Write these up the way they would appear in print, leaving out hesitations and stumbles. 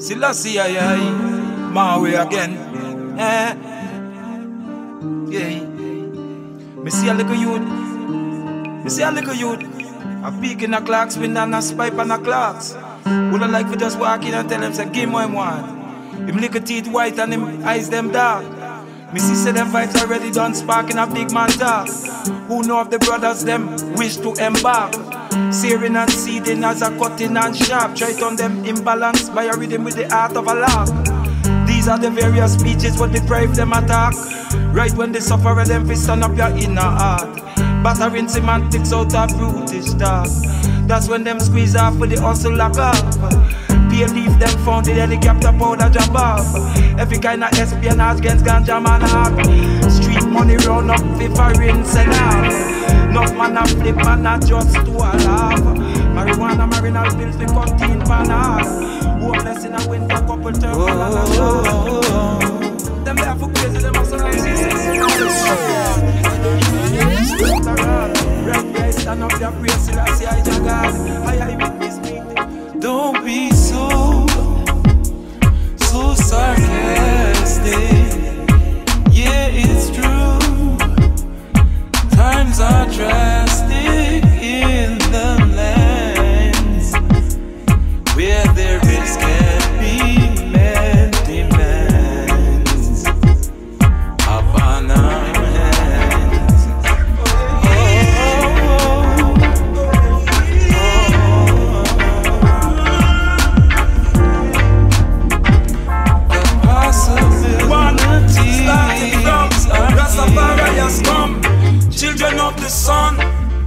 Selassie, my way again. Yeah. Me see a little youth. A peek in the clocks, spin and a spipe on the clocks. Would I like to just walk in and tell him, say, give me what him want. Him little teeth white and him eyes them dark. Me see say them vibes already done sparking a big man talk. Who know if the brothers them wish to embark? Searing and seeding as a cutting and sharp. Try to turn them imbalance by a rhythm with the art of a lark. These are the various speeches what deprive them attack. Right when they suffer them fi stand up your inner heart. Battering semantics out of brutish talk. That's when them squeeze off with the hustle lock off. Pay leave them found the helicopter powder job off. Every kind of espionage against ganja man up. Street money round up fi foreign sell off. Enough man a flip man a just to a laugh. Marijuana marinal pills fi 14 pan half. Homeless in a winter couple turn and a shop. Them there for crazy them a surround stand up your praise, Selassie, I God. I witness me. Don't be so sarcastic. Yeah, it's true. Times are drastic in the lands where there is can be met demands upon our hands. Children of the sun,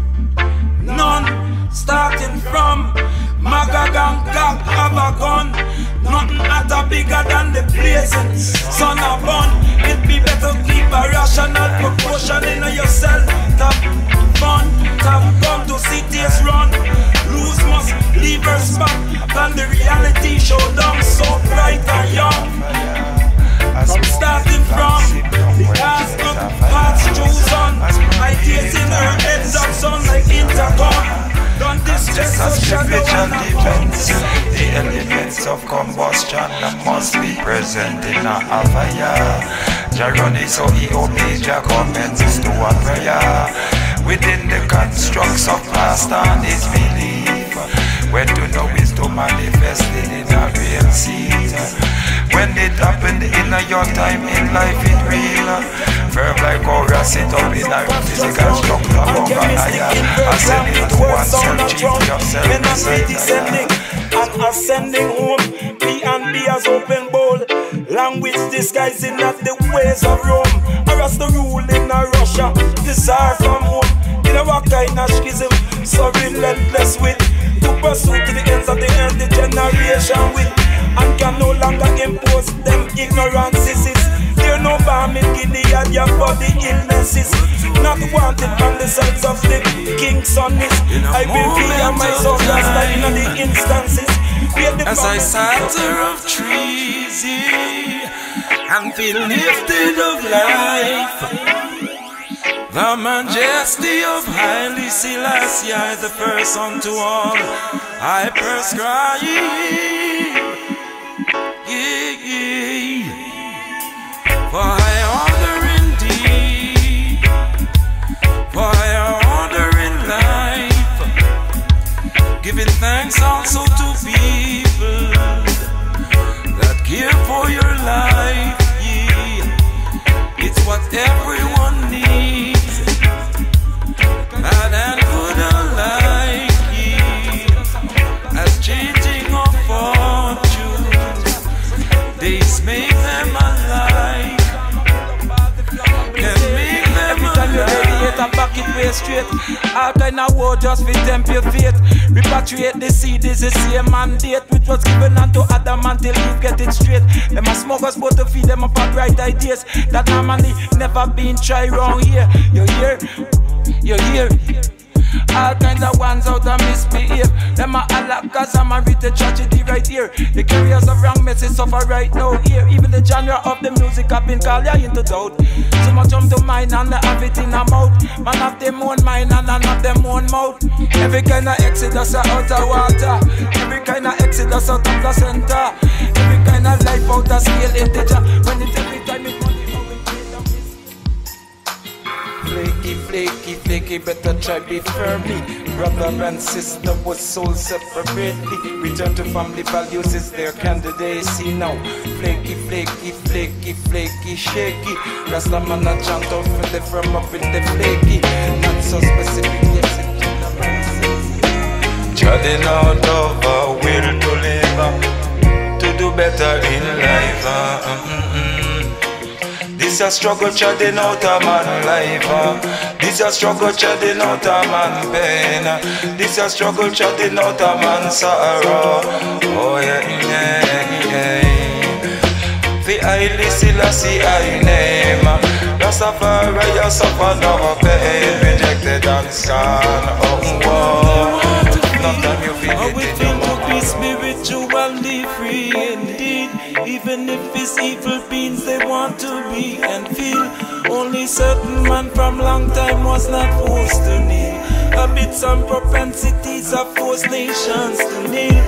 none starting from Magog and Gog have a gun. Nothing other bigger than the blazing sun of bun. It be better keep a rational proportion in yourself. Have fun, have come to cities run. Lose must leave her spot. Than the reality show them so bright and young. From starting from the cast of parts chosen. Ideas in her heads of sun like intercom. Don't distress social defense. The elements of combustion must be present in a fire. Jaroni so he obeys Jah commences to a prayer. Within the constructs of past and his belief, when to know is to manifest it in a real seed. When it happened in your time in life it real. Firm like aura sit up in a physical structure among a higher. Ascending to oneself, chief yourself. When I'm descending and ascending home, B&B as open bowl. Language disguising not the ways of Rome. Or as the rule in a Russia, desire from home. In a what kind of schism, so relentless with. To pursue to the ends of the earth, the generation with. And can no longer impose them ignorances. There no balm in Gilead for the illnesses. Not wanted on the sides of the king's son is. I will be on my soul last night in the instances. As I satter of trees and feel lifted of life, the majesty of Haile Selassie, the first unto all I prescribe. For I order indeed, for I order in life, giving thanks also to people that care for your life. Yeah. It's what everyone needs, bad and good alike. Yeah. As changing of fortunes, days make them alive. Back it way straight. All kind of war just for tempt your faith. Repatriate the seed is the same mandate which was given unto Adam until Eve get it straight. Them a smokers but to feed them up on right ideas that normally never been tried wrong here. You hear? All kinds of ones out and misbehave. Them a holla cause I'm a written tragedy right here. The carriers of wrong message suffer right now here. Even the genre of the music have been called into doubt. So much come to mind and they have it in a mouth. Man have them own mind and none have them own mouth. Every kind of exodus out of water. Every kind of exodus out of the center. Every kind of life out of scale integer. When it every time it money. Flaky, flaky, flaky, better try be firmly. Brother and sister was sold separately. Return to family values is their candidacy now. Flaky, flaky, flaky, flaky, shaky. Rasta man a chant out for the firm up in the flaky. Not so specific, yes, it Treading out of a will to live, to do better in life. This a struggle treading out a man life. This a struggle treading out a man pain. This a struggle treading out a man sorrow. Oh yeah, yeah, yeah. The Haile Selassie I name. Rastafari you suffer no pain. Rejected and scorned. Oh, oh. Nothing you feel it in your to be spiritually free indeed. Even if it's evil beings they want to be and feel. Only certain man from long time was not forced to kneel. Habits and propensities of forced nations to kneel.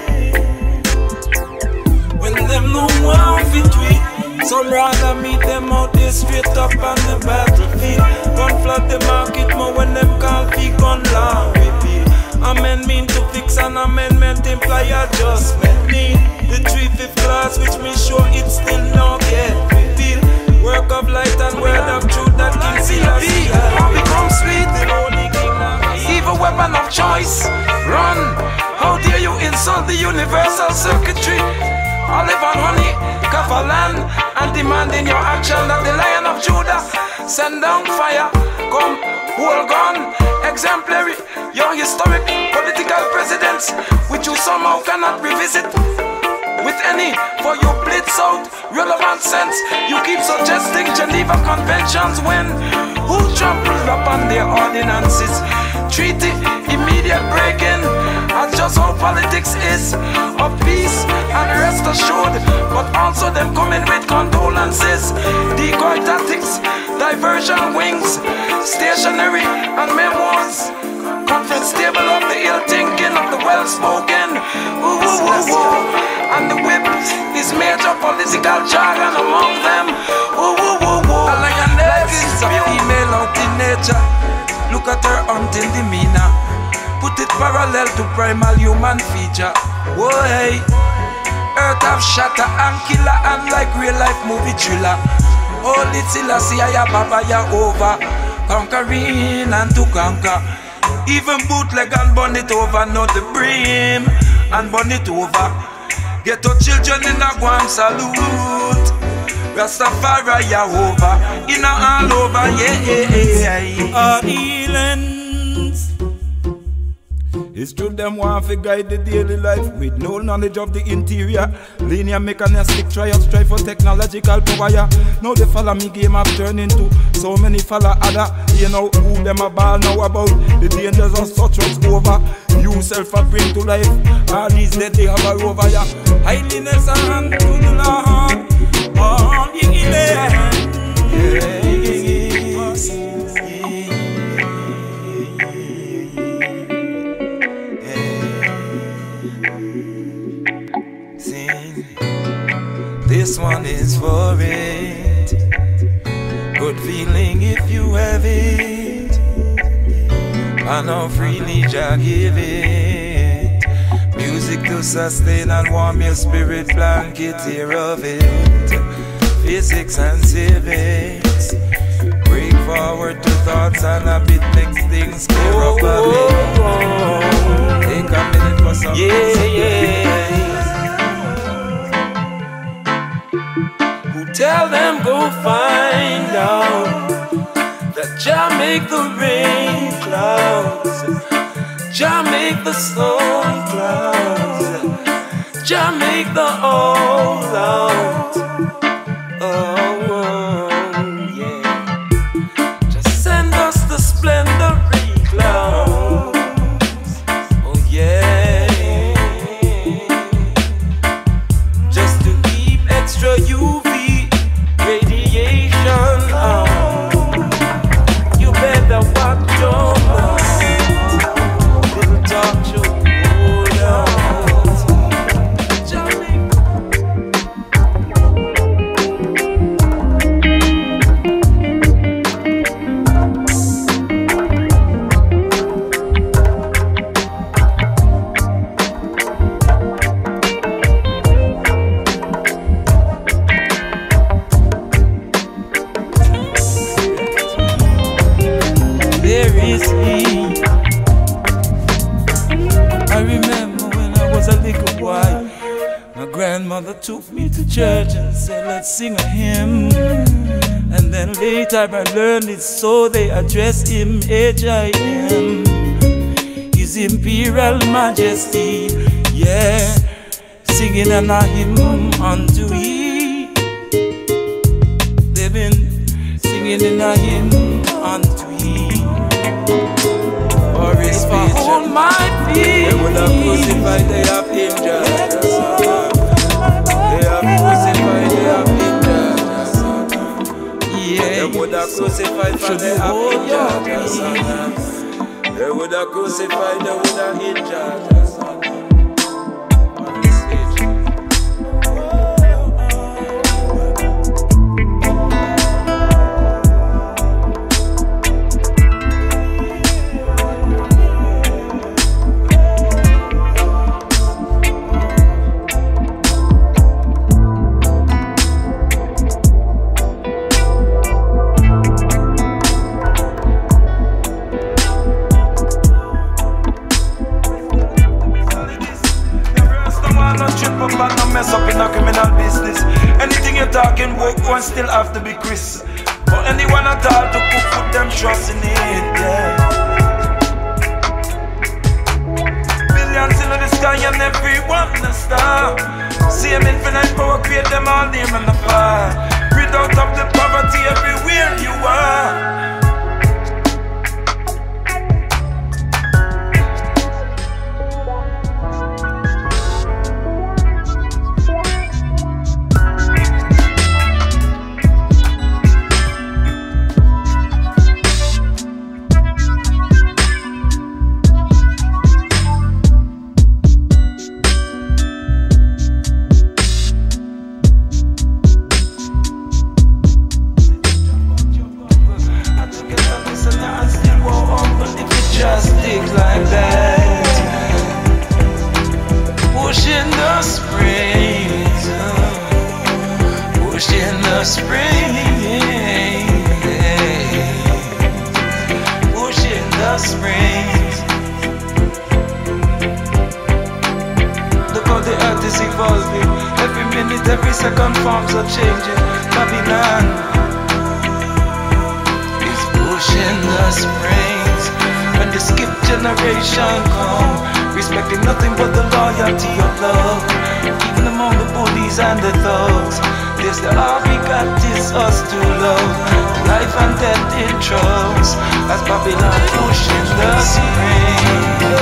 When them no one fit tweet, some rather meet them out there straight up on the battlefield. Gun flood the market more when them call for gun law repeal. Amendment to fix an amendment imply adjustment need. The 3/5 clause which me sure it still not yet revealed. Work of light and word of truth that can see us. How become sweet? Evil weapon of choice. Run. How dare you insult the universal circuitry? Olive and honey, cover land, and demanding your action that the Lion of Judah send down fire. Come, hold gun, exemplary, your historic political presidents, which you somehow cannot revisit with any for you blitz out relevant sense. You keep suggesting Geneva Conventions when who trampled upon their ordinances? Treaty immediate breaking. That's just how politics is. Of peace and rest assured, but also them coming with condolences. Decoy tactics, diversion wings, stationary and memoirs. Conference table of the ill thinking of the well spoken. Ooh, ooh, ooh, ooh. And the whip is major political jargon among them. Ooh, ooh, ooh, ooh. A lioness is a female out in nature. Look at her hunting demeanor. Put it parallel to primal human feature. Whoa, hey. Earth have shatter and killer and like real life movie thriller. Holy Selassie, ya Baba, ya over. Conquering and to conquer. Even bootleg and burn it over. Not the brim and burn it over. Get your children in a Guam salute. Rastafari ya over. In a all over, yeah. Our healings. It's true them want to guide the daily life with no knowledge of the interior. Linear mechanistic trials strive for technological power. Now they follow me game have turned into so many follow other. You know who them a ball now about the dangers of such was over. You self a bring to life. All these dead they have a over ya. Highliness and to the Lord. All healing. This one is for it. Good feeling if you have it. I know freely Jah give it. Music to sustain and warm your spirit, blanket here of it. Physics and civics. Bring forward to thoughts and a bit makes things clear up a bit. Take a minute for some yeah. Tell them go find out that Jah make the rain clouds, Jah make the storm clouds, Jah make the all out. Oh, yeah. Just send us the splendory cloud. mother took me to church and said, let's sing a hymn. And then later I learned it's so they address him, H.I.M. His Imperial Majesty, yeah, singing a hymn unto he. They've been singing in a hymn unto he. Or if I hold my feet, they would have crucified, they have injured. They have crucified, they have injured. Yeah, they would have crucified, for they have injured. They would have crucified, they would have injured. Still have to be Chris. For anyone at all to put them trust in it, yeah. Billions in the sky and everyone a star. Same infinite power create them all name and the fire. Rid out of the poverty everywhere you are. Every second forms are changing. Babylon is pushing the springs. When the skip generation come, respecting nothing but the loyalty of love. Even among the bullies and the thugs, there's the all we got is us to love. Life and death in drugs, as Babylon pushing the springs.